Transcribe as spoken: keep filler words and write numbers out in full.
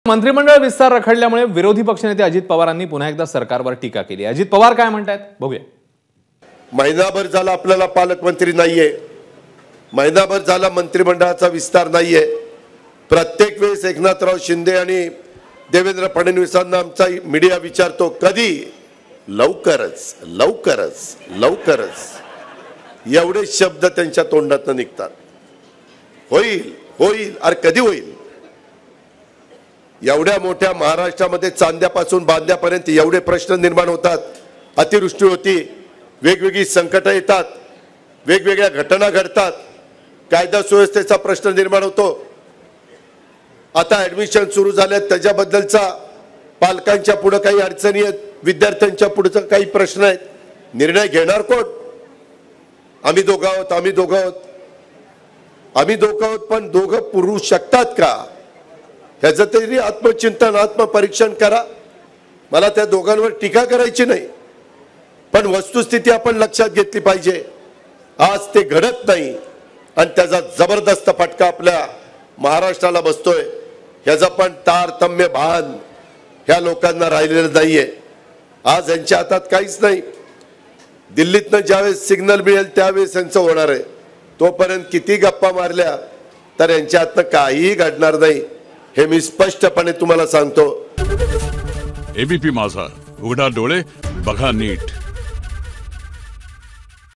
मंत्रिमंडळ विस्तार रखडल्यामुळे विरोधी पक्षनेते अजित पवारांनी पुन्हा एकदा सरकारवर टीका केली। अजित पवार काय म्हणतात बघूया। महिनाभर झाला आपल्याला पालकमंत्री नाहीये, महिनाभर झाला मंत्रिमंडळाचा विस्तार नाहीये। प्रत्येक वेळेस एकनाथराव शिंदे आणि देवेंद्र फडणवीसांना आमचा मीडिया विचारतो कधी, लवकरच लवकरच लवकरच एवढे शब्द त्यांच्या तोंडातून निघतात। होईल होईल अरे कधी होईल? एवढ्या मोठ्या महाराष्ट्रामध्ये चांद्यापासून बांद्यापर्यंत एवढे प्रश्न निर्माण होतात। अतिवृष्टी होती, वेगवेगळी संकट येतात, वेगवेगळ्या घटना घडतात, कायदा सुव्यवस्थेचा प्रश्न निर्माण होतो। आता ऍडमिशन सुरू झाले, त्याच्याबद्दलचा पालकांच्या पुढे काही अडचणी आहेत, विद्यार्थ्यांच्या पुढे काही प्रश्न आहेत। निर्णय घेणार कोण? आम्ही दोघं आहोत आम्ही दोघं आहोत आम्ही दोघं आहोत पण दोघं पुरू शकतात का ह्याचं तरी आत्मचिंतन आत्मपरीक्षण करा। मला त्या दोघांवर टीका करायची नाही, पण वस्तुस्थिती आपण लक्षात घेतली पाहिजे। आज ते घडत नाही आणि त्याचा जबरदस्त फटका आपल्या महाराष्ट्राला बसतोय। ह्याचा पण तारतम्य भान ह्या लोकांना राहिलेलं नाहीये। आज यांच्या हातात काहीच नाही। दिल्लीतनं ज्यावेळेस सिग्नल मिळेल त्यावेळेस यांचं होणार आहे। तोपर्यंत किती गप्पा मारल्या तर यांच्या हातनं काहीही घडणार नाही, हे मी स्पष्टपणे तुम्हाला सांगतो। एबीपी माझा, उघडा डोळे बघा नीट।